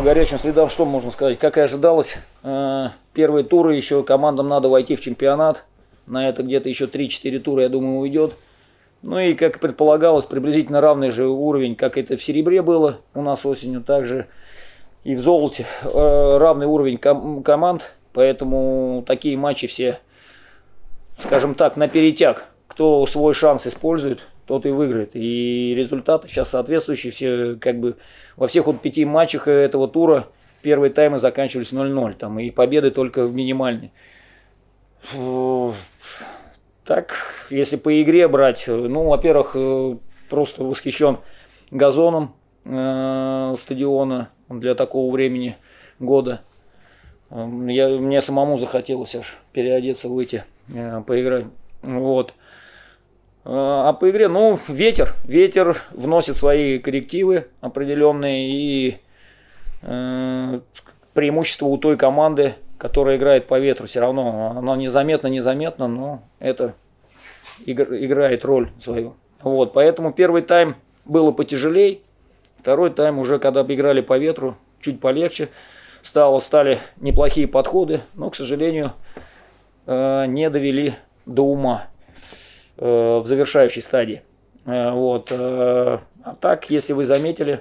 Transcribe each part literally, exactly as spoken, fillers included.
горячим следам что можно сказать? Как и ожидалось, первые туры, еще командам надо войти в чемпионат. На это где-то еще три-четыре тура, я думаю, уйдет. Ну и, как и предполагалось, приблизительно равный же уровень, как это в серебре было у нас осенью, также и в золоте. Равный уровень ком команд, поэтому такие матчи все, скажем так, на перетяг. Кто свой шанс использует, тот и выиграет. И результаты сейчас соответствующие. Все, как бы, во всех вот пяти матчах этого тура первые таймы заканчивались ноль-ноль. Там, и победы только в минимальной. Так, если по игре брать, ну, во-первых, просто восхищен газоном э, стадиона для такого времени года. Я, мне самому захотелось аж переодеться, выйти, э, поиграть. Вот. А по игре, ну, ветер. Ветер вносит свои коррективы определенные, и э, преимущество у той команды, которая играет по ветру. Все равно оно незаметно-незаметно, но это играет роль свою. Вот, поэтому первый тайм было потяжелей, второй тайм уже, когда играли по ветру, чуть полегче стало, стали неплохие подходы, но, к сожалению, э, не довели до ума в завершающей стадии. Вот. А так, если вы заметили,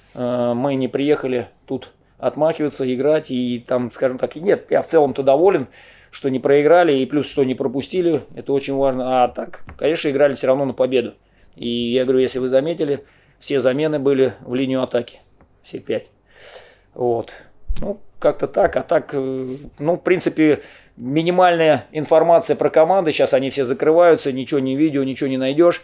мы не приехали тут отмахиваться, играть, и там, скажем так, нет, я в целом-то доволен, что не проиграли, и плюс, что не пропустили, это очень важно. А так, конечно, играли все равно на победу. И я говорю, если вы заметили, все замены были в линию атаки, все пять. Вот. Ну, как-то так, а так, ну, в принципе, минимальная информация про команды, сейчас они все закрываются, ничего не видео, ничего не найдешь.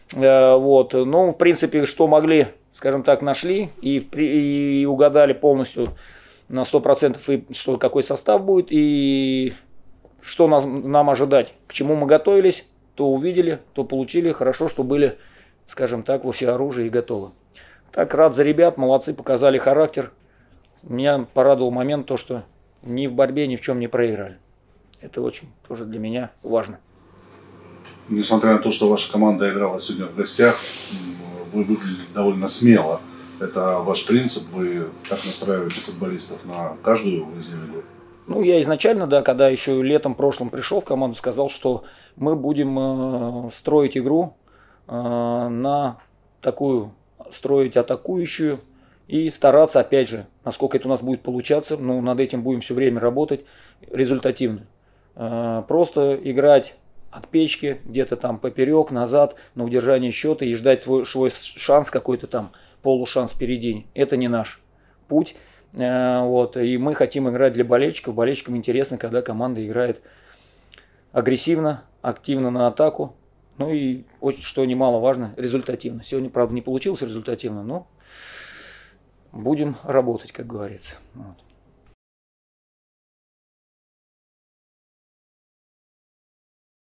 Вот. Ну, в принципе, что могли, скажем так, нашли и, и угадали полностью на сто процентов, и что, какой состав будет, и что нам, нам ожидать, к чему мы готовились, то увидели, то получили. Хорошо, что были, скажем так, во всеоружии и готовы. Так, рад за ребят, молодцы, показали характер. Меня порадовал момент, то, что ни в борьбе, ни в чем не проиграли. Это очень тоже для меня важно. Несмотря на то, что ваша команда играла сегодня в гостях, вы выглядели довольно смело. Это ваш принцип? Вы так настраиваете футболистов на каждую выездную игру? Ну, я изначально, да, когда еще летом прошлым пришел в команду, сказал, что мы будем э, строить игру э, на такую, строить атакующую и стараться, опять же, насколько это у нас будет получаться, ну, над этим будем все время работать, результативно. Э, просто играть от печки, где-то там поперек, назад, на удержание счета и ждать твой, свой шанс какой-то там, полушанс впереди. Это не наш путь. Вот. И мы хотим играть для болельщиков. Болельщикам интересно, когда команда играет агрессивно, активно на атаку. Ну и, что немаловажно, результативно. Сегодня, правда, не получилось результативно, но будем работать, как говорится. Вот.